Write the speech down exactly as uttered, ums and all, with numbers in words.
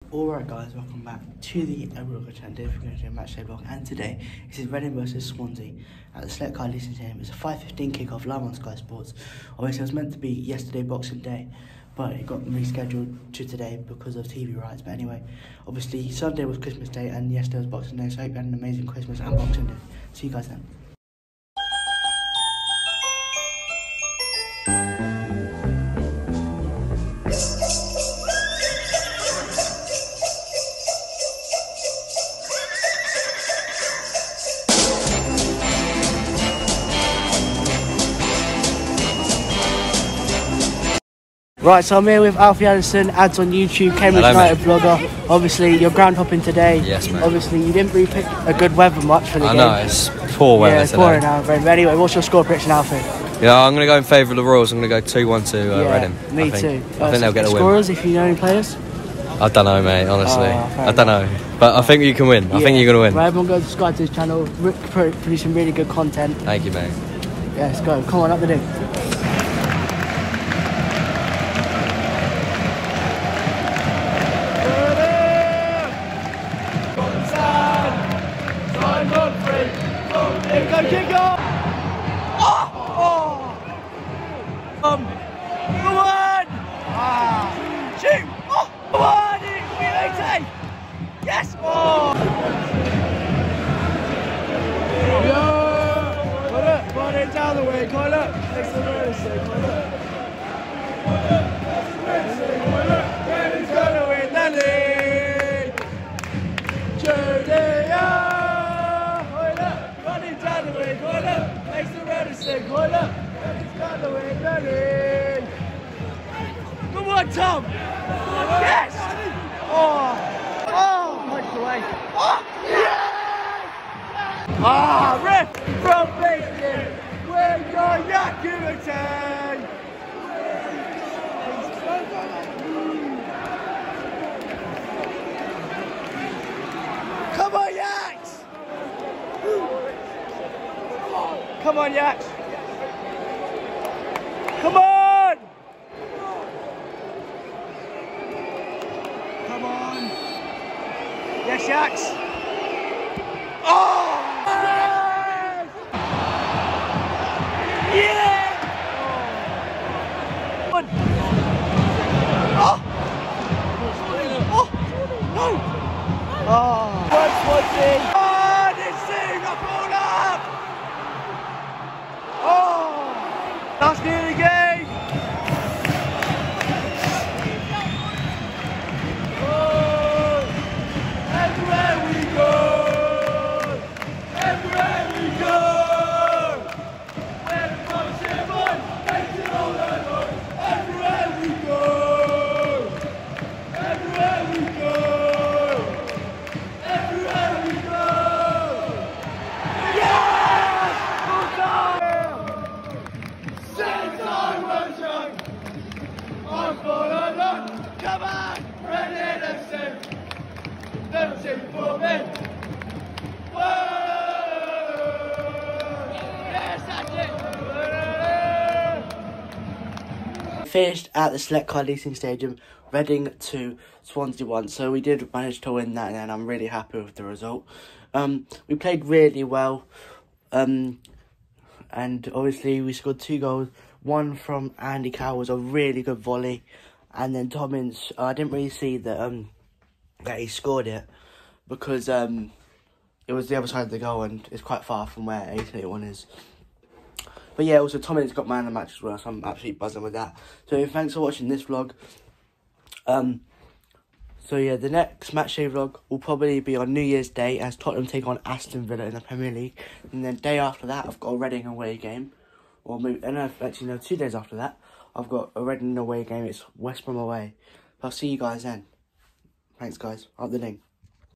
Alright guys, welcome back to the Vlogger Today, we're going to do a Matchday Vlog and today this is Reading Vs Swansea at the Select Card Leasing Stadium. It's a five fifteen kickoff live on Sky Sports. Obviously it was meant to be yesterday Boxing Day, but it got rescheduled to today because of T V rights. But anyway, obviously Sunday was Christmas Day and yesterday was Boxing Day, so I hope you had an amazing Christmas and Boxing Day. See you guys then. Right, so I'm here with Alfie Addison, Addz on YouTube, Cambridge United vlogger. Obviously, you're ground hopping today. Yes, mate. Obviously, you didn't really pick a good weather much for the I game. I know, it's poor weather yeah, it's today. pouring out, but anyway, what's your score prediction, Alfie? Yeah, I'm going to go in favour of the Royals. I'm going to go two one to uh, yeah, Reading. Me I think. too. I uh, think they'll get a win. Scorers, if you know any players? I don't know, mate, honestly. Oh, I don't know. But I think you can win. I yeah. think you're going to win. Right, everyone go subscribe to his channel, producing really good content. Thank you, mate. Yeah, let's go. Come on, up the ding. Go kick off! Oh! Oh! Um, come on! Ah! Shoot! Oh! Come on! Metie! Yes! Oh! Yeah! Come on, come on in down the way, come on up! Next to Metie, come on up! Come on up! Mety's gonna win the league! Julia! Come on, Tom! Yes! Oh! Oh! Punched away! Oh! Yes! Ah! Ref from Bacon! We're your Yakumaten! Come on, Yaks! Come on, Yaks! Come on! Come on! Yes, Yaks! Oh! Yes! Yeah! Oh! Oh! Oh! No! Oh! What's what's it? Oh! This thing! I pulled up! Oh! That's near the game! Come on! Ready to sing! Don't sing for me! Whoa! Yes, that's it! Finished at the Select Card Leasing Stadium, Reading to Swansea one. So we did manage to win that, and I'm really happy with the result. Um, we played really well, um, and obviously we scored two goals. One from Andy Carroll was a really good volley. And then Tom Ince, uh, I didn't really see that um that he scored it because um it was the other side of the goal and it's quite far from where eight eighty-one is. But yeah, also Tom Ince got man of the match as well, so I'm absolutely buzzing with that. So thanks for watching this vlog. Um, so yeah, the next Matchday vlog will probably be on New Year's Day as Tottenham take on Aston Villa in the Premier League, and then day after that I've got a Reading away game, or maybe and no, actually no, two days after that. I've got a Reading away game, it's West Brom away. I'll see you guys then. Thanks guys, up the link.